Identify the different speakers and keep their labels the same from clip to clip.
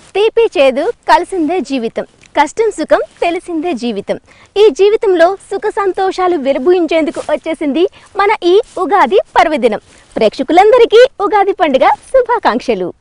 Speaker 1: తీపి చేదు కలిసిందే జీవితం, కష్టం సుఖం తెలిసిందే జీవితం. ఈ జీవితంలో సుఖ సంతోషాలు వెలుబుయించేందుకు వచ్చేసింది మన ఈ ఉగాది పర్వదినం. ప్రేక్షకులందరికీ ఉగాది పండుగ శుభాకాంక్షలు.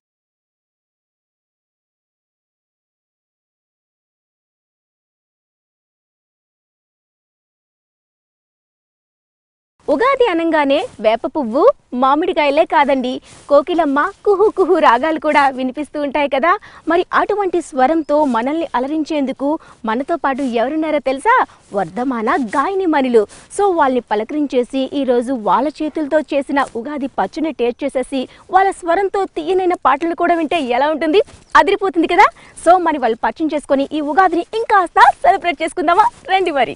Speaker 1: ఉగాది అనగానే వేప పువ్వు, మామిడికాయలే కాదండి, కోకిలమ్మ కుహు కుహు రాగాలు కూడా వినిపిస్తూ ఉంటాయి కదా. మరి అటువంటి స్వరంతో మనల్ని అలరించేందుకు మనతో పాటు ఎవరున్నారో తెలుసా? వర్ధమాన గాయని మణులు. సో వాళ్ళని పలకరించేసి ఈరోజు వాళ్ళ చేతులతో చేసిన ఉగాది పచ్చని టేస్ట్ చేసేసి వాళ్ళ స్వరంతో తీయనైన పాటలు కూడా వింటే ఎలా ఉంటుంది? అదిరిపోతుంది కదా. సో మరి వాళ్ళు పరిచయం చేసుకొని ఈ ఉగాదిని ఇంకాస్త సెలబ్రేట్ చేసుకుందామా? రండి మరి.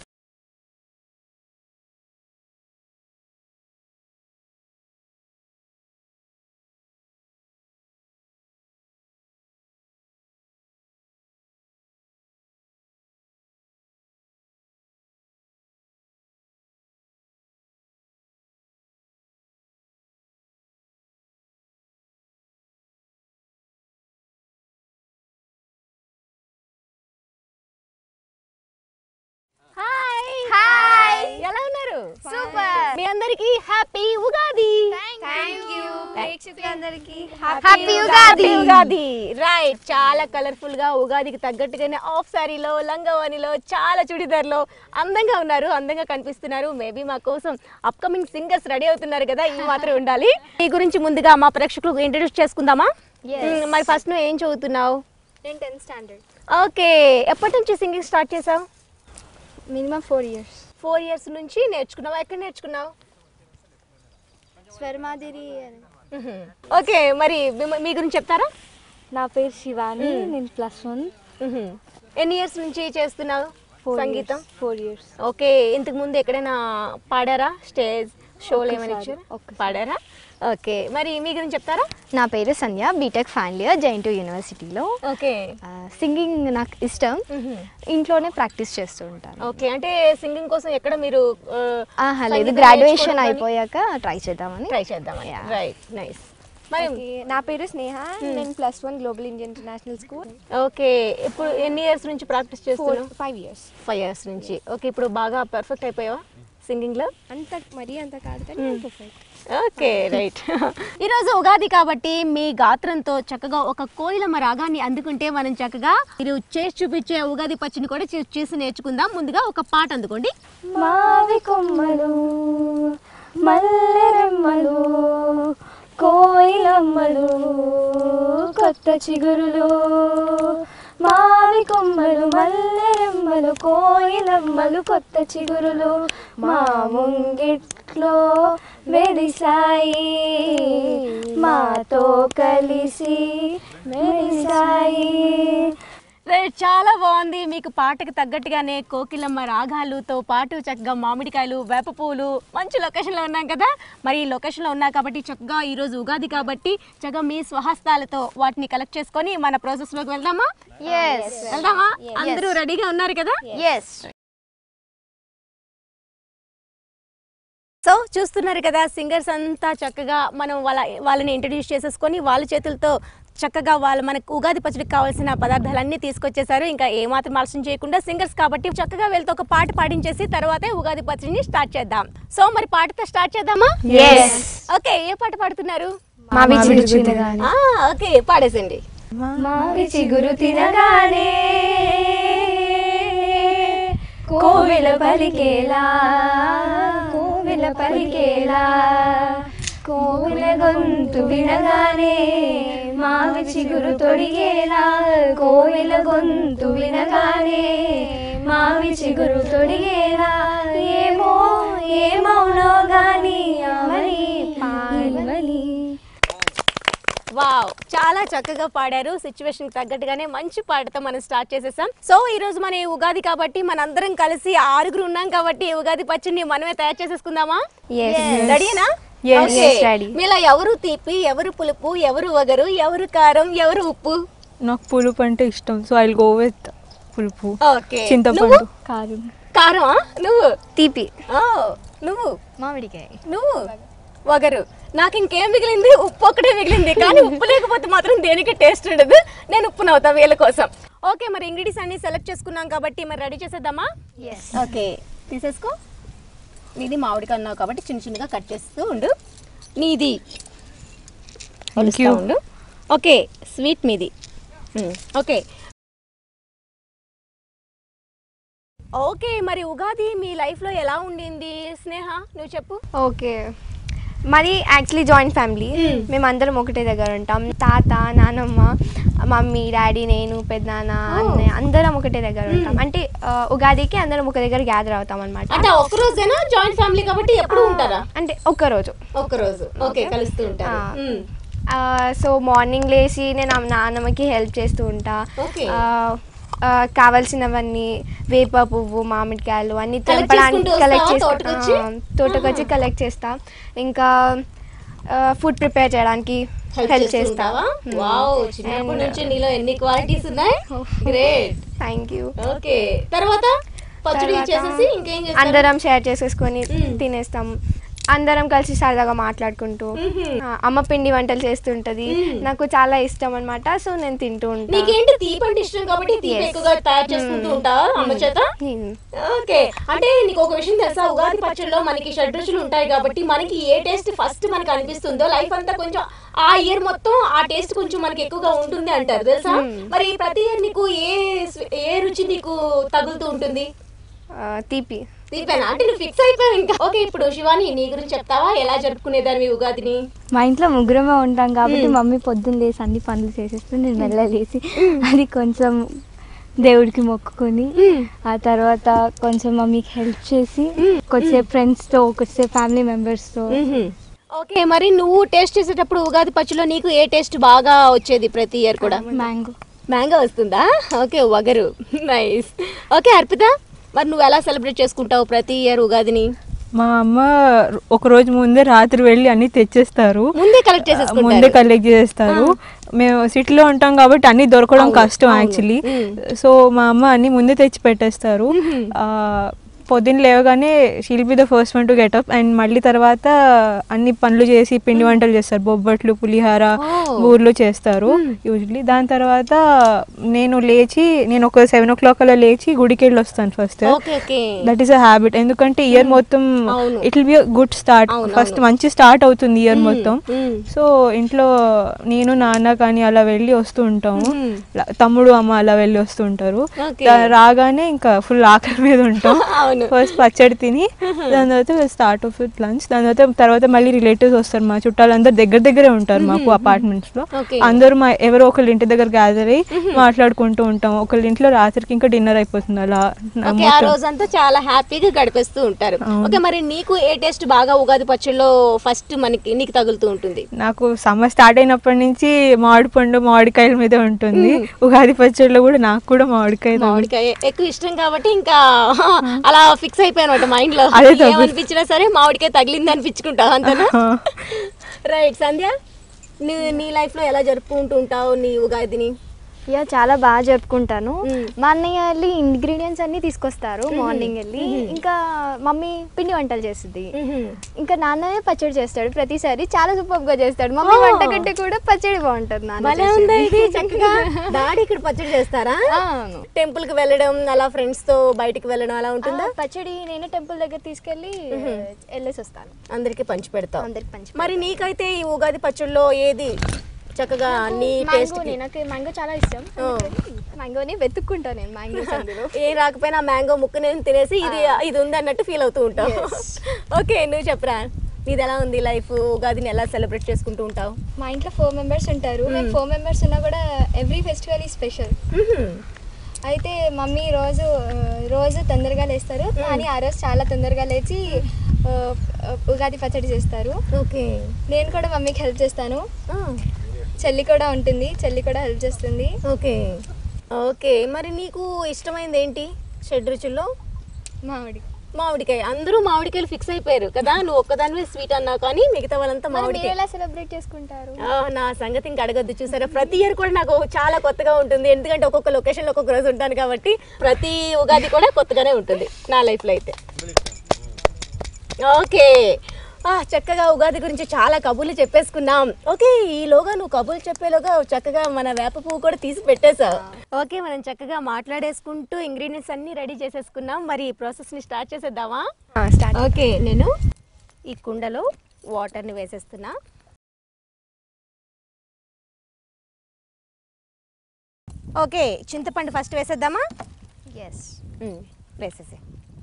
Speaker 1: ఎలా ఉన్నారు? సూపర్. మీ అందరికి happy Ugadi. Happy Ugadi. Right. చాలా కలర్ఫుల్ గా ఉగాదికి తగ్గట్టుగానే ఆఫ్ సారీలో, లంగావనిలో, చాలా చుడిదార్లో అందంగా ఉన్నారు, అందంగా కనిపిస్తున్నారు. మేబీ మా కోసం అప్కమింగ్ సింగర్స్ రెడీ అవుతున్నారు కదా, ఇవి మాత్రం ఉండాలి. ఈ గురించి ముందుగా మా ప్రేక్షకులకు ఇంట్రడ్యూస్ చేసుకుందామా? మరి ఫస్ట్ నువ్వు ఏం చదువుతున్నావు?
Speaker 2: నేను 10th స్టాండర్డ్.
Speaker 1: ఓకే. ఎప్పటి నుంచి సింగింగ్ స్టార్ట్ చేసావు?
Speaker 2: Minimum 4 years.
Speaker 1: 4 years నుంచి నేర్చుకున్నావా? ఎక్కడ నేర్చుకున్నావు?
Speaker 2: స్వర్మాదిరి.
Speaker 1: ఓకే. మరి మీ గురించి చెప్తారా?
Speaker 2: నా పేరు శివాని. నేను +1.
Speaker 1: ఎన్ని ఇయర్స్ నుంచి చేస్తున్నావు సంగీతం?
Speaker 2: 4 years.
Speaker 1: ఓకే. ఇంతకు ముందు ఎక్కడైనా పాడారా? స్టేజ్ షోలు ఏమైనా ఇచ్చారా? పాడారా? ఓకే. మరి మీ గురించి చెప్తారా?
Speaker 2: నా పేరు Sandhya, BTech final year, JNTU యూనివర్సిటీలో.
Speaker 1: ఓకే.
Speaker 2: సింగింగ్ నాకు ఇష్టం, ఇంట్లోనే ప్రాక్టీస్ చేస్తూ ఉంటాను.
Speaker 1: ఓకే. అంటే సింగింగ్ కోసం ఎక్కడ మీరు
Speaker 2: లేదు, గ్రాడ్యుయేషన్ అయిపోయాక ట్రై చేద్దామని.
Speaker 1: రైట్. నైస్. మరి
Speaker 2: నా పేరు స్నేహ, నేను +1 global Indian international school.
Speaker 1: Okay. ఇప్పుడు ఎన్ని ఇయర్స్ నుంచి ప్రాక్టీస్ చేస్తున్నావు?
Speaker 2: 5 years.
Speaker 1: 5 years నుంచి. ఓకే. ఇప్పుడు బాగా పర్ఫెక్ట్ అయిపోయావా సింగింగ్ లో?
Speaker 2: అంత కాదు కానీ పర్ఫెక్ట్.
Speaker 1: ఓకే. రైట్. ఈరోజు ఉగాది కాబట్టి మీ గాత్రంతో చక్కగా ఒక కోయిలమ్మ రాగాన్ని అందుకుంటే మనం చక్కగా మీరు చేసి చూపించే ఉగాది పచ్చని కూడా చేసి నేర్చుకుందాం. ముందుగా ఒక పాట అందుకోండి.
Speaker 2: మావి కొమ్మలు, మల్లెరెమ్మలు, కోయిలమ్మలు, కొత్త చిగురులు. మావి కొమ్మలు, మల్లెరెమ్మలు, కోయిలమ్మలు, కొత్త చిగురులు మా ముంగిట్లో మెరిసాయి, మాతో కలిసి మెరిసాయి.
Speaker 1: చాలా బాగుంది. మీకు పాటకు తగ్గట్టుగానే కోకిలమ్మ రాగాలుతో పాటు చక్కగా మామిడికాయలు, వేప పువ్వులు, మంచి లొకేషన్లో ఉన్నాం కదా. మరి ఈ లొకేషన్లో ఉన్నా కాబట్టి చక్కగా ఈరోజు ఉగాది కాబట్టి చక్కగా మీ స్వహస్తాలతో వాటిని కలెక్ట్ చేసుకొని మన ప్రాసెస్లోకి వెళ్దామా? వెళ్దామా? అందరూ రెడీగా ఉన్నారు కదా? సో చూస్తున్నారు కదా, సింగర్స్ అంతా చక్కగా మనం వాళ్ళని ఇంట్రడ్యూస్ చేసేసుకొని వాళ్ళ చేతులతో చక్కగా మనకు ఉగాది పచ్చడికి కావాల్సిన పదార్థాలన్నీ తీసుకొచ్చేసారు. ఇంకా ఏమాత్రం ఆలస్యం చేయకుండా సింగర్స్ కాబట్టి చక్కగా వీళ్ళతో ఒక పాట పాడించేసి తర్వాతే ఉగాది పచ్చడిని స్టార్ట్ చేద్దాం. సో మరి పాటతో స్టార్ట్ చేద్దామా? ఓకే. ఏ పాట పాడుతున్నారు? ఓకే, పాడేసండి.
Speaker 2: మావి చిగురు తినగానే కోవెల పలికేలా, కోవెల పలికేలా, కోవెల గొంతు వినగానే మావి చిగురు తొడిగేలా, కోవెల గొంతు వినగానే మావి చిగురు తొడిగేలా, ఏమో ఏమౌనో గాని మరి పాడమని.
Speaker 1: వావ్, చాలా చక్కగా పాడారు. సిచ్యువేషన్ కి తగ్గట్టుగానే మంచి పాటతో మనం స్టార్ట్ చేసేసాం. సో ఈ రోజు మన ఉగాది కాబట్టి మనందరం కలిసి 6 ఉన్నాం కాబట్టి ఉగాది పచ్చడిని మనమే తయారు చేసేసుకుందామా? రెడీనా? మీలో ఎవరు తీపి, ఎవరు పులుపు, ఎవరు వగరు, ఎవరు కారం, ఎవరు ఉప్పు?
Speaker 3: నాకు పులుపు అంటే ఇష్టం, so I will go with pulupu.
Speaker 1: Okay.
Speaker 3: చింతపండు.
Speaker 2: కారం.
Speaker 1: కారం. నువ్వు
Speaker 2: తీపి.
Speaker 1: నువ్వు
Speaker 2: మామిడికాయ.
Speaker 1: నువ్వు వగరు. నాకు ఇంకేం మిగిలింది, ఉప్పు ఒకటే మిగిలింది. కానీ ఉప్పు లేకపోతే మాత్రం దేనికి టేస్ట్ ఉండదు. నేను ఉప్పు నవ్వుతా వీళ్ళ కోసం. ఓకే, మరి ఇంగ్రీడియంట్స్ అన్ని సెలెక్ట్ చేసుకున్నాం కాబట్టి మరి రెడీ చేసేద్దామా? ఓకే, తీసేసుకో. నీది మామిడికాయ అన్నావు కాబట్టి చిన్న చిన్నగా కట్ చేస్తూ ఉండు. నీది ఉండు. ఓకే, స్వీట్ మీది. ఓకే ఓకే, మరి ఉగాది మీ లైఫ్లో ఎలా ఉండింది స్నేహ, నువ్వు చెప్పు.
Speaker 2: ఓకే, మాది యాక్చువల్లీ జాయింట్ ఫ్యామిలీ. మేమందరం ఒకటే దగ్గర ఉంటాం. తాత, నానమ్మ, మమ్మీ, డాడీ, నేను, పెద్దనాన్న, అన్నయ్య అందరం ఒకటే దగ్గర ఉంటాం. అంటే ఉగాదికి అందరం ఒక దగ్గర గ్యాదర్ అవుతాం అనమాట.
Speaker 1: అంటే ఒక రోజేనా జాయింట్ ఫ్యామిలీ కాబట్టి ఎప్పుడు ఉంటారా?
Speaker 2: అంటే ఒక్కరోజు.
Speaker 1: ఓకే, కలుస్తూ ఉంటారు.
Speaker 2: సో మార్నింగ్ లేచి నేను నాన్నమ్మకి హెల్ప్ చేస్తూ ఉంటా.
Speaker 1: ఓకే.
Speaker 2: కావాల్సినవన్నీ వేప పువ్వు, మామిడికాయలు అన్ని తోటకొచ్చి కలెక్ట్ చేస్తా. ఇంకా ఫుడ్ ప్రిపేర్ చేయడానికి హెల్ప్ చేస్తా.
Speaker 1: చిన్నప్పటి నుంచి నీలో ఎన్ని క్వాలిటీస్ ఉన్నాయి. Great,
Speaker 2: thank you.
Speaker 1: ఓకే, తర్వాత పచ్చడి చేసేసి ఇంకేం చేస్తారు?
Speaker 2: అందరం షేర్ చేసేసుకొని తినేస్తాం. అందరం కలిసి సరదాగా మాట్లాడుకుంటూ. అమ్మ పిండి వంటలు చేస్తుంటది, నాకు చాలా ఇష్టం అన్నమాట. సో నేను తింటూ ఉంటాను.
Speaker 1: నీకేంటి తీపి అంటే ఇష్టం కాబట్టి తీపి ఎక్కువగా తయారు చేసుకుంటూ ఉంటావా అమ్మ చేత? ఓకే, అంటే నీకు ఒక విషయం తెలుసా, ఉగాది పచ్చడిలో మనకి షడ్రుచులు ఉంటాయి కాబట్టి మనకి ఏ టేస్ట్ ఫస్ట్ మనకి అనిపిస్తుందో లైఫ్ అంతా కొంచెం ఆ ఇయర్ మొత్తం ఆ టేస్ట్ కొంచెం మనకి ఎక్కువగా ఉంటుంది అంటారు తెలుసా? మరి ప్రతి ఇయర్ నీకు ఏ రుచి నీకు తగులుతూ ఉంటుంది? తీపేనా? అంటే నువ్వు ఫిక్స్ అయిపోయావు ఇంకా. ఓకే, ఇప్పుడు శివాని నీ గురించి చెప్తావా, ఎలా జరుపుకునేదాన్ని ఉగాదిని?
Speaker 3: మా ఇంట్లో ముగ్గురమే ఉంటాం కాబట్టి మమ్మీ పొద్దున్న లేసి అన్ని పనులు చేసేస్తే నేను మెల్లలేసి అది కొంచెం దేవుడికి మొక్కుకొని ఆ తర్వాత కొంచెం మమ్మీకి హెల్ప్ చేసి కొద్దిసేపు ఫ్రెండ్స్తో, కొద్దిసేపు ఫ్యామిలీ మెంబర్స్తో.
Speaker 1: ఓకే, మరి నువ్వు టేస్ట్ చేసేటప్పుడు ఉగాది పచ్చడిలో నీకు ఏ టేస్ట్ బాగా వచ్చేది ప్రతి ఇయర్ కూడా? మ్యాంగో వస్తుందా? ఓకే, వగరు. నైస్. ఓకే అర్పిత, మరి నువ్వు ఎలా సెలబ్రేట్ చేసుకుంటావు ప్రతి ఇయర్ ఉగాదిని?
Speaker 3: మా అమ్మ ఒక రోజు ముందే రాత్రి వెళ్ళి అన్ని తెచ్చేస్తారు,
Speaker 1: ముందే కలెక్ట్
Speaker 3: చేసేస్తారు. మేము సిటీలో ఉంటాం కాబట్టి అన్ని దొరకడం కష్టం యాక్చువల్లీ. సో మా అమ్మ అన్ని ముందే తెచ్చి పెట్టేస్తారు. పొద్దున్న లేవగానే she'll be the first one to get up and మళ్ళీ తర్వాత అన్ని పనులు చేసి పిండి వంటలు చేస్తారు. బొబ్బట్లు, పులిహార, ఊర్లో చేస్తారు యూజువల్లీ. దాని తర్వాత నేను ఒక 7 o'clock అలా లేచి గుడికి వెళ్ళి వస్తాను first. That is a habit. ఎందుకంటే ఇయర్ మొత్తం it will be a good start. First మంచి స్టార్ట్ అవుతుంది ఇయర్ మొత్తం. సో ఇంట్లో నేను, నాన్న కానీ అలా వెళ్ళి వస్తూ ఉంటాము. తమ్ముడు, అమ్మ అలా వెళ్ళి వస్తూ ఉంటారు. రాగానే ఇంకా ఫుల్ ఆకలి మీద ఉంటాం. ఫస్ట్ పచ్చడి తిని దాని తర్వాత స్టార్ట్ ఆఫ్ విత్ లంచ్. దాని తర్వాత మళ్ళీ రిలేటివ్స్ వస్తారు. మా చుట్టాలందరూ దగ్గరే ఉంటారు మాకు అపార్ట్మెంట్స్ లో. అందరూ ఎవరో ఒకళ్ళ ఇంటి దగ్గర గ్యాదర్ అయ్యి మాట్లాడుకుంటూ ఉంటాం. ఒకళ్ళ ఇంట్లో రాత్రికి ఇంకా డిన్నర్ అయిపోతుంది. అలా
Speaker 1: ఆ రోజంతా చాలా హ్యాపీగా గడిపేస్తూ ఉంటారు. ఓకే, మరి నీకు ఏ టేస్ట్ బాగా ఉగాది పచ్చడిలో ఫస్ట్ నీకు తగులుతూ ఉంటుంది?
Speaker 3: నాకు సమ్మర్ స్టార్ట్ అయినప్పటి నుంచి మామిడి పండు, మామిడికాయల మీద ఉంటుంది. ఉగాది పచ్చడిలో కూడా నాకు కూడా మామిడికాయ
Speaker 1: ఎక్కువ ఇష్టం కాబట్టి ఇంకా అలా ఫిక్స్ అయిపోయాను మైండ్ లో. ఏమనిపించినా సరే మామిడికాయ తగిలింది అనిపించుకుంటావు అంతేనా? రైట్. సంధ్య, నీ లైఫ్ లో ఎలా జరుపుకుంటూ ఉంటావు నీ ఉగాదిని?
Speaker 2: చాలా బాగా జరుపుకుంటాను. మా అన్నయ్య వెళ్ళి ఇంగ్రీడియంట్స్ అన్ని తీసుకొస్తారు మార్నింగ్ వెళ్ళి. ఇంకా మమ్మీ పిండి వంటలు చేస్తుంది. ఇంకా నాన్ననే పచ్చడి చేస్తాడు ప్రతిసారి. చాలా సూపర్ గా చేస్తాడు. మమ్మీ వంట కంటే కూడా పచ్చడి బాగుంటది.
Speaker 1: డాడీ ఇక్కడ పచ్చడి చేస్తారా? టెంపుల్ కి వెళ్ళడం, అలా ఫ్రెండ్స్ తో బయటికి వెళ్ళడం అలా ఉంటుందా?
Speaker 2: పచ్చడి నేనే టెంపుల్ దగ్గర తీసుకెళ్లి వెళ్ళేసి వస్తాను.
Speaker 1: అందరికి పంచి పెడతావు. మరి నీకైతే ఈ ఉగాది పచ్చడిలో ఏది చక్కగా నీ టేస్ట్?
Speaker 2: నాకు మ్యాంగో చాలా ఇష్టం. మ్యాంగోని వెతుక్కుంటా నేను. మ్యాంగోస్ అందులో
Speaker 1: ఏ రాకపోయినా మ్యాంగో ముక్క నేను తినేసి ఇది ఉంది అన్నట్టు ఫీల్ అవుతూ ఉంటావు. ఓకే, నువ్వు చెప్పరా, నీది ఎలా ఉంది లైఫ్? ఉగాదిని ఎలా సెలబ్రేట్ చేసుకుంటూ ఉంటావు?
Speaker 2: మా ఇంట్లో 4 members ఉంటారు. మేము 4 members ఉన్నా కూడా ఎవ్రీ ఫెస్టివల్ ఈ స్పెషల్. అయితే మమ్మీ రోజు తొందరగా లేస్తారు, కానీ ఆ రోజు చాలా తొందరగా లేచి ఉగాది పచ్చడి చేస్తారు.
Speaker 1: ఓకే,
Speaker 2: నేను కూడా మమ్మీకి హెల్ప్ చేస్తాను. చెల్లి కూడా ఉంటుంది, చెల్లి కూడా హెల్ప్ చేస్తుంది.
Speaker 1: ఓకే ఓకే, మరి నీకు ఇష్టమైంది ఏంటి షడ్రుచుల్లో? మామిడికాయ. అందరూ మామిడికాయలు ఫిక్స్ అయిపోయారు కదా. నువ్వు ఒక్కదానివే స్వీట్ అన్నావు కానీ మిగతా వాళ్ళంతా మామిడికాయ.
Speaker 2: ఎలా సెలబ్రేట్ చేసుకుంటారు?
Speaker 1: నా సంగతి ఇంకా అడగద్దు. చూసారా, ప్రతి ఇయర్ కూడా నాకు చాలా కొత్తగా ఉంటుంది. ఎందుకంటే ఒక్కొక్క లొకేషన్లో ఒక్కొక్క రోజు ఉంటాను కాబట్టి ప్రతి ఉగాది కూడా కొత్తగానే ఉంటుంది నా లైఫ్లో అయితే. ఓకే, చక్కగా ఉగాది గురించి చాలా కబుర్లు చెప్పేసుకున్నాం. ఓకే, ఈలోగా నువ్వు కబుర్లు చెప్పేలోగా చక్కగా మన వేప పువ్వు కూడా తీసి పెట్టేశావు. ఓకే, మనం చక్కగా మాట్లాడేసుకుంటూ ఇంగ్రీడియంట్స్ అన్ని రెడీ చేసేసుకున్నాం. మరి ఈ ప్రాసెస్ని స్టార్ట్ చేసేద్దామా?
Speaker 2: స్టార్ట్.
Speaker 1: ఓకే, నేను ఈ కుండలో వాటర్ని వేసేస్తున్నా. ఓకే, చింతపండు ఫస్ట్ వేసేద్దామా?
Speaker 2: ఎస్.
Speaker 1: వేసేసి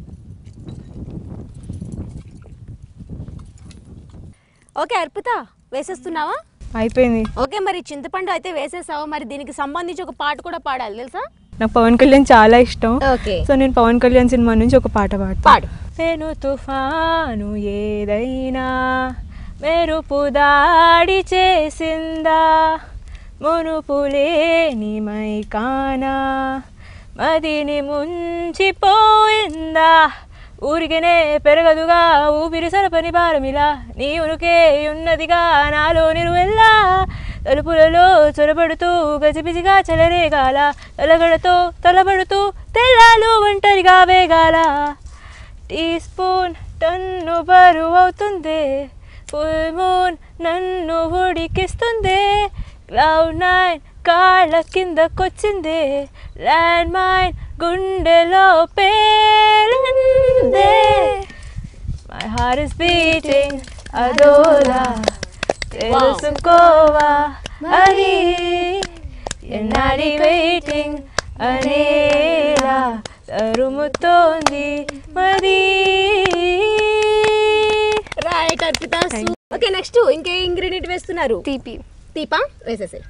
Speaker 1: ఓకే అర్పిత వేసేస్తున్నావా?
Speaker 3: అయిపోయింది.
Speaker 1: ఓకే, మరి చింతపండు అయితే వేసేసావు. మరి దీనికి సంబంధించి ఒక పాట కూడా పాడాలి తెలుసా?
Speaker 3: నాకు పవన్ కళ్యాణ్ చాలా ఇష్టం.
Speaker 1: ఓకే,
Speaker 3: సో నేను పవన్ కళ్యాణ్ సినిమా నుంచి ఒక పాట
Speaker 1: పాడు.
Speaker 3: పాడు. నేను తుఫాను ఏదైనా మెరుపు దాడి చేసిందా, మునుపు లేని మైకానా మదిని ముంచిపోయిందా, ఊరికనే పెరగదుగా ఊపిరి సరపని భారమిలా, నీ ఉనుకే ఉన్నదిగా నాలో నిలువెల్లా, తలుపులలో చొరబడుతూ గజిబిజిగా చెలరేగాల, తలగడతో తలబడుతూ తెల్లాలు ఒంటరిగా వేగాల, టీ స్పూన్ టన్ను బరువవుతుంది, ఫుల్ మూన్ నన్ను ఉడికిస్తుంది, క్లౌడ్ నైన్ కాళ్ళ కిందకొచ్చింది, ల్యాండ్ మైన్ గుండెలో పేలిందే, మై హార్ట్ ఇస్ బీటింగ్ అదోలా, తెలుసుకోవా మరి ఎన్నాడి వెయిటింగ్ అనేలా తరుముతోంది మరి.
Speaker 1: రైట్ అర్పిత. ఓకే, నెక్స్ట్ ఇంకే ఇంగ్రీడియంట్ వేస్తున్నారు?
Speaker 2: తీపి.
Speaker 1: తీపా వేసేసాయి.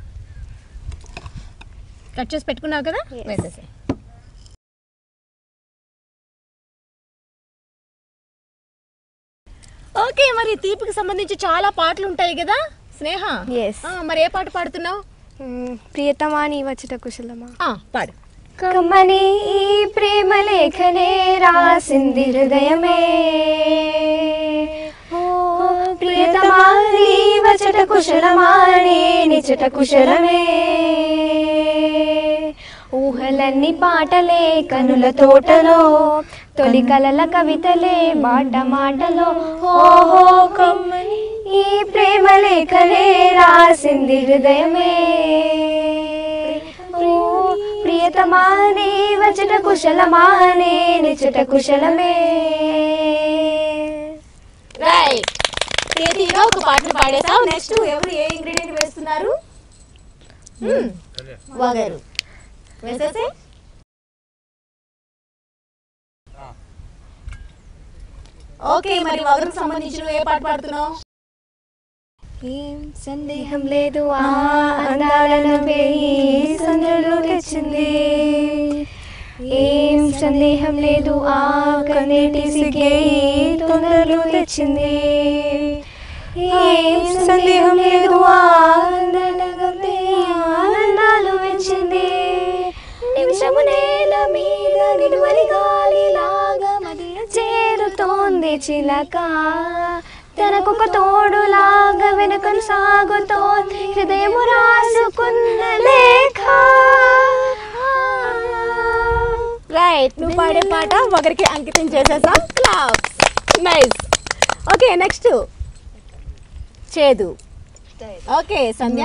Speaker 1: కట్ చేసి పెట్టుకున్నావు కదా,
Speaker 2: Yes.
Speaker 1: వేసేసాయి. ఓకే, మరి తీపికి సంబంధించి చాలా పాటలు ఉంటాయి కదా స్నేహ?
Speaker 2: ఎస్.
Speaker 1: మరి ఏ పాట పాడుతున్నావు?
Speaker 2: ప్రియతమా నీ వచ్చట కుశలమా.
Speaker 1: పాడు.
Speaker 2: కమ్మని ఈ ప్రేమ లేఖనే రాసింది హృదయమే, ఓ ప్రియతమా నీ వచ్చట కుశలమా నీ నిచట కుశలమే, ఊహలన్నీ పాటలే కనుల తోటలో, తొలి కలల కవితలే బాట మాటలో, ఓహో కమ్మని ఈ ప్రేమ లేఖనే రాసింది హృదయమే, ఓ ప్రియతమా నీ వచ్చట కుశలమా నీ నిచట కుశలమే.
Speaker 1: రైట్, క్రియేటివ్గా ఒక పాటను పాడేసావు. నెక్స్ట్ ఎవరు ఏ ఇంగ్రీడియంట్ వేస్తున్నారు? వగరు వేసేసి. ఓకే, మరి వగరుకు సంబంధించిన ఏ పాట పాడుతున్నావు?
Speaker 2: ఏం సందేహం లేదు ఆ అందాలను వేయి సందులు తెచ్చింది, ఏం సందేహం లేదు ఆ కన్నీటి సిగే తొందరలు తెచ్చింది, ఏం సందేహం లేదు ఆ ఆనందాలు వచ్చింది, నిమిషము నేల మీద నిలువని గాలిలాగా మదిన చేరుతోంది చిలక, తనకొక తోడులాగా వెనుకను సాగుతోంది హృదయము రాసుకున్న లేఖ.
Speaker 1: రైట్, నువ్వు పాడే పాట ఒకరికి అంకితం చేసేసా. క్లాప్స్. నైస్. ఓకే, నెక్స్ట్ చేదు. ఓకే సంధ్య.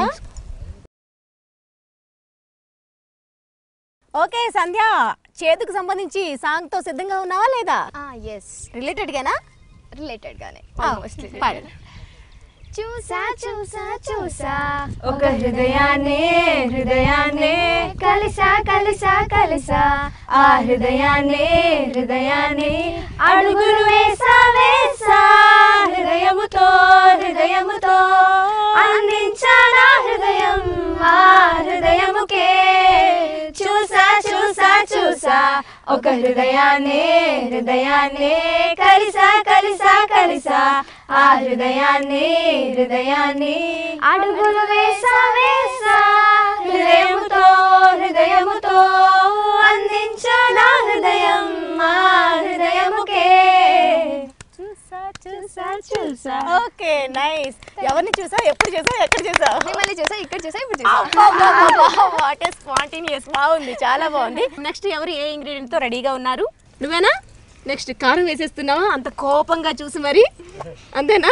Speaker 1: ఓకే సంధ్య, చేదుకు సంబంధించి సాంగ్ తో సిద్ధంగా ఉన్నావా లేదా?
Speaker 2: ఎస్,
Speaker 1: రిలేటెడ్ గానా?
Speaker 2: రిలేటెడ్ గానే.
Speaker 1: పాడు.
Speaker 2: చూసా చూసా చూసా
Speaker 3: ఒక హృదయాన్నే హృదయాన్నే
Speaker 2: కలిసా కలిసా కలిసా
Speaker 3: ఆ హృదయాన్నే హృదయాన్నే
Speaker 2: అడుగులు వేసా వేసా
Speaker 3: హృదయముతో హృదయముతో
Speaker 2: అందించా నా హృదయం ఆ హృదయముకే, చూసా చూసా చూసా
Speaker 3: ఒక హృదయాన్నే హృదయాన్నే కలిసా కలిసా కలిసా ఆ హృదయాన్నే హృదయాన్నే
Speaker 2: అడుగులు వేసా వేసా
Speaker 3: హృదయముతో హృదయముతో
Speaker 2: అందించా నా హృదయం ఆ హృదయముకే,
Speaker 1: చూసా చూసా చూసా. Okay nice. ఎవరిని చూసా, ఎప్పుడు చూసా, ఎక్కడ చూసా?
Speaker 2: మిమ్మల్ని చూసా, ఇక్కడ చూసా, ఇప్పుడు చూసా.
Speaker 1: What is spontaneous. బాగుంది, చాలా బాగుంది. నెక్స్ట్ ఎవరు ఏ ఇంగ్రీడియంట్ తో రెడీగా ఉన్నారు? నువ్వేనా? నెక్స్ట్ కారం వేసేస్తున్నావా అంత కోపంగా చూసి మరి, అంతేనా?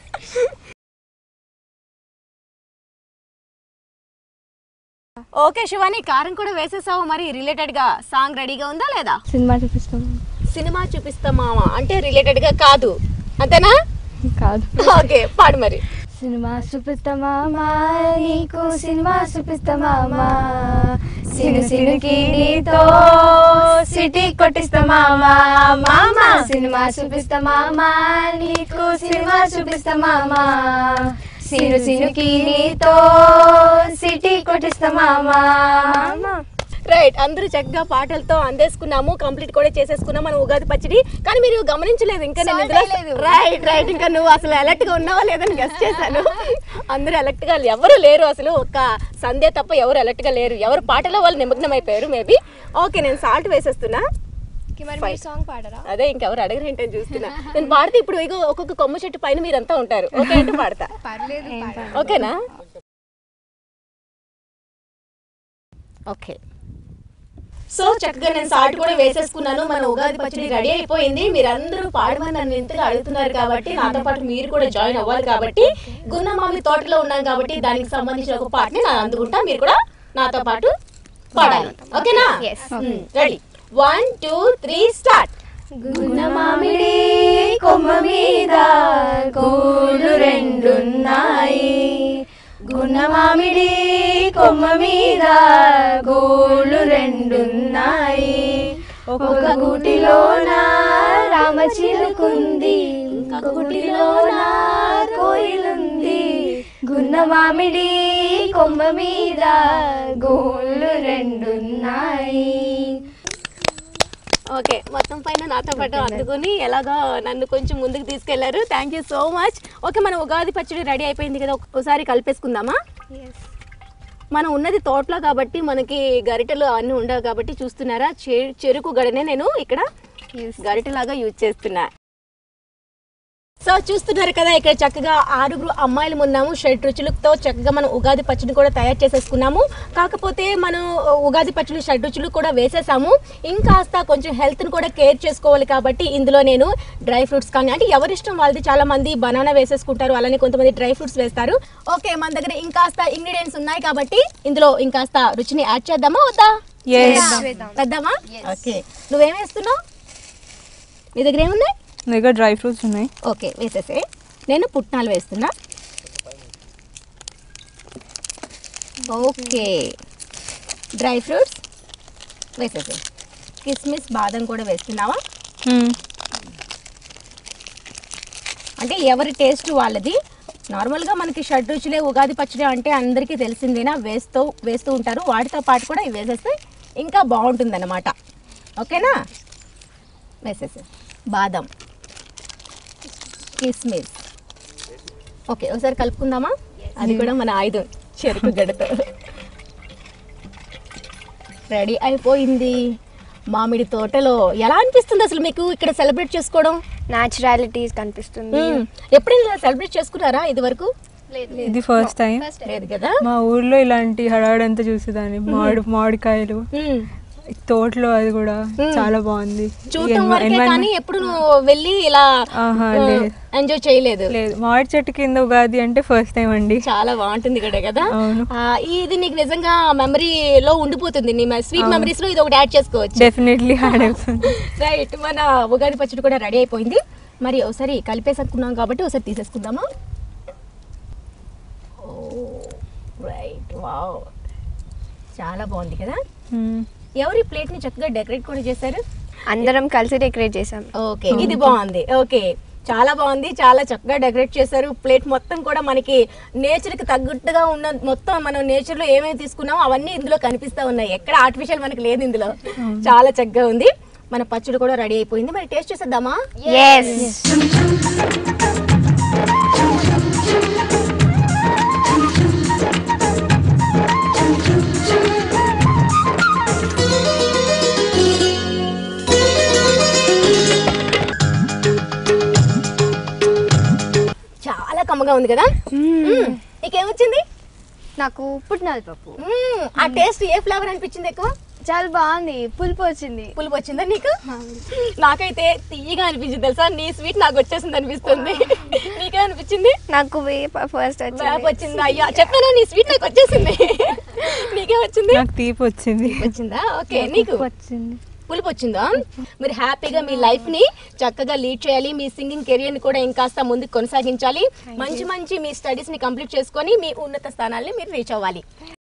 Speaker 1: ఓకే శివాని, కారం కూడా వేసేసావు. మరి రిలేటెడ్ గా సాంగ్ రెడీగా ఉందా లేదా?
Speaker 2: సినిమా చూపిస్తాం.
Speaker 1: సినిమా చూపిస్తా మామ అంటే రిలేటెడ్ గా కాదు, అంతేనా?
Speaker 2: కాదు.
Speaker 1: ఓకే పాడు మరి.
Speaker 2: సినిమా చూపిస్తా మామా నీకు, సినిమా చూపిస్తా మామా, సిను సినుకి నీతో సిటీ కొట్టిస్తా మామా, మామా సినిమా చూపిస్తా మామా నీకు, సినిమా చూపిస్తా మామా, సిను సినుకి నీతో సిటీ కొట్టిస్తా మామా.
Speaker 1: రైట్, అందరూ చక్కగా పాటలతో అందేసుకున్నాము, కంప్లీట్ కూడా చేసేసుకున్నాం మన ఉగాది పచ్చడి. కానీ మీరు గమనించలేదు ఇంకా నేను రైట్ ఇంకా నువ్వు అసలు అలర్ట్ గా ఉన్నావా లేదని గెస్ చేశాను. అందరూ అలర్ట్ గా ఎవరు లేరు, అసలు ఒక్క సందే తప్ప ఎవరు అలర్ట్ గా లేరు, ఎవరు పాటలో వాళ్ళు నిమగ్నం అయిపోయారు మేబీ. ఓకే నేను సాల్ట్ వేసేస్తున్నా.
Speaker 2: సాంగ్ పాడరా?
Speaker 1: అదే ఇంకెవరు అడగరు ఏంటని చూస్తున్నా. నేను పాడితే ఇప్పుడు ఇగో ఒక్కొక్క కొమ్మ చెట్టు పైన మీరంతా ఉంటారు, ఓకే అంటే పాడతా. ఓకేనా? ఓకే సో చక్కగా నేను సాల్ట్ కూడా వేసేసుకున్నాను. మన ఉగాది పచ్చడి రెడీ అయిపోయింది. మీరందరూ పాడమని నన్ను ఇంతగా అడుగుతున్నారు కాబట్టి నాతో పాటు మీరు కూడా జాయిన్ అవ్వాలి కాబట్టి, గున్న మామిడి తోటలో ఉన్నాం కాబట్టి దానికి సంబంధించిన ఒక పాటని నేను అందుకుంటా, మీరు కూడా నాతో పాటు పాడాలి. ఓకేనా? Ready 1 2 3 start.
Speaker 2: గున్న మామిడి కొమ్మ మీద గూళ్ళు రెండున్నాయి, గున్న మామిడి కొమ్మ మీద గూళ్ళు రెండున్నాయి, ఒక గూటిలోన రామచిలుకుంది, ఇంకొక గూటిలోన కోయిలుంది, గున్న మామిడి కొమ్మ మీద గూళ్ళు రెండున్నాయి.
Speaker 1: ఓకే మొత్తం పైన నాతో పాటు అందుకుని ఎలాగో నన్ను కొంచెం ముందుకు తీసుకెళ్లారు. Thank you so much. Okay మన ఉగాది పచ్చడి రెడీ అయిపోయింది కదా, ఒకసారి కలిపేసుకుందామా? మనం ఉన్నది తోటలో కాబట్టి మనకి గరిటెలు అన్నీ ఉండవు కాబట్టి చూస్తున్నారా, చెరుకు గడనే నేను ఇక్కడ గరిటెలాగా యూజ్ చేస్తున్నా. సో చూస్తున్నారు కదా, ఇక్కడ చక్కగా 6 అమ్మాయిలు ఉన్నాము. 6 రుచులతో చక్కగా మనం ఉగాది పచ్చడి కూడా తయారు చేసేసుకున్నాము. కాకపోతే మనం ఉగాది పచ్చడి 6 రుచులు కూడా వేసేసాము. ఇంకాస్త కొంచెం హెల్త్ని కూడా కేర్ చేసుకోవాలి కాబట్టి ఇందులో నేను డ్రై ఫ్రూట్స్ కానీ, అంటే ఎవరిష్టం వాళ్ళది, చాలా మంది బనానా వేసేసుకుంటారు, అలానే కొంతమంది డ్రై ఫ్రూట్స్ వేస్తారు. ఓకే మన దగ్గర ఇంకాస్త ఇంగ్రీడియంట్స్ ఉన్నాయి కాబట్టి ఇందులో ఇంకాస్త రుచిని యాడ్ చేద్దామా వద్దా? వేద్దామా? ఓకే నువ్వేం వేస్తున్నావు? నీ దగ్గర ఏమున్నాయి?
Speaker 3: నా దగ్గర డ్రై ఫ్రూట్స్ ఉన్నాయి.
Speaker 1: ఓకే వేసేసే. నేను పుట్నాలు వేస్తున్నా. ఓకే డ్రై ఫ్రూట్స్ వేసేసే. కిస్మిస్ బాదం కూడా వేస్తున్నావా? అంటే ఎవరి టేస్ట్ వాళ్ళది. నార్మల్గా మనకి 6 రుచులే ఉగాది పచ్చడి అంటే అందరికీ తెలిసిందేనా, వేస్తూ ఉంటారు. వాటితో పాటు కూడా ఇవి వేసేస్తే ఇంకా బాగుంటుంది అన్నమాట. ఓకేనా? వేసేసే. బాదం, కిస్మిస్. ఓకే ఒకసారి కలుపుకుందామా? అది కూడా మన ఆయుధం చెరుకు గడతో రెడీ అయిపోయింది. మామిడి తోటలో ఎలా అనిపిస్తుంది అసలు మీకు ఇక్కడ సెలబ్రేట్ చేసుకోవడం?
Speaker 2: న్యాచురాలిటీస్ కనిపిస్తుంది.
Speaker 1: ఎప్పుడైనా సెలబ్రేట్ చేసుకున్నారా ఇది వరకు?
Speaker 3: ఇది ఫస్ట్ టైం.
Speaker 1: లేదు కదా.
Speaker 3: మా ఊర్లో ఇలాంటి హడాడంతా చూసేదాన్ని. మామిడికాయలు తోటలో, అది కూడా చాలా బాగుంది
Speaker 1: చూడటం వరకే కానీ ఎప్పుడు నువ్వు వెళ్ళి ఇలా ఎంజాయ్ చేయలేదు?
Speaker 3: లేదు. మామిడి చెట్టు కింద ఉగాది అంటే ఫస్ట్ టైం అండి.
Speaker 1: చాలా బాగుంటుంది కూడా కదా. ఇది నీకు నిజంగా మెమరీలో ఉండిపోతుంది. నీ స్వీట్ మెమరీస్ లో ఇది ఒకటి యాడ్ చేసుకోవచ్చు.
Speaker 3: డెఫినెట్లీ యాడ్ అవుతుంది.
Speaker 1: రైట్ మన ఉగాది పచ్చడి కూడా రెడీ అయిపోయింది. మరి ఒకసారి కలిపేసుకున్నాం కాబట్టి ఒకసారి తీసేసుకుందామా? రైట్ వావ్ చాలా బాగుంది కదా. ఎవరి ప్లేట్ ని చక్కగా డెకరేట్ కూడా చేశారు.
Speaker 2: అందరం కలిసి డెకరేట్ చేసాం.
Speaker 1: ఓకే ఇది బాగుంది. ఓకే చాలా బాగుంది, చాలా చక్కగా డెకరేట్ చేశారు. ప్లేట్ మొత్తం కూడా మనకి నేచర్కి తగ్గట్టుగా ఉన్న, మొత్తం మనం నేచర్లో ఏమేమి తీసుకున్నామో అవన్నీ ఇందులో కనిపిస్తూ ఉన్నాయి. ఎక్కడ ఆర్టిఫిషియల్ మనకి లేదు ఇందులో. చాలా చక్కగా ఉంది. మన పచ్చడి కూడా రెడీ అయిపోయింది. మరి టేస్ట్ చేసేద్దామా? చాలా కమ్మగా ఉంది కదా. నీకేమొచ్చింది?
Speaker 2: నాకు పుట్నాల పప్పు.
Speaker 1: ఆ టేస్ట్ ఏ ఫ్లేవర్ అనిపించింది ఎక్కువ?
Speaker 2: చాలా బాగుంది, పులుపు వచ్చింది.
Speaker 1: పులుపు వచ్చిందా నీకు? నాకైతే తీయగా అనిపించింది తెలుసా, నీ స్వీట్ నాకు వచ్చేసింది అనిపిస్తుంది. నీకే అనిపించింది?
Speaker 2: నాకు ఫస్ట్
Speaker 1: వేప వచ్చిందా? అయ్యా చెప్పాను, నీ స్వీట్ నాకు వచ్చేసింది. నీకే వచ్చింది?
Speaker 3: నాకు తీపి వచ్చింది.
Speaker 1: వచ్చిందా? ఓకే, నీకు
Speaker 2: వచ్చింది.
Speaker 1: పులుపు వచ్చిందా? మీరు హ్యాపీగా మీ లైఫ్ ని చక్కగా లీడ్ చేయాలి, మీ సింగింగ్ కెరియర్ ని కూడా ఇంకాస్త ముందుకు కొనసాగించాలి, మంచి మంచి మీ స్టడీస్ ని కంప్లీట్ చేసుకొని మీ ఉన్నత స్థానాల్ని మీరు రీచ్ అవ్వాలి.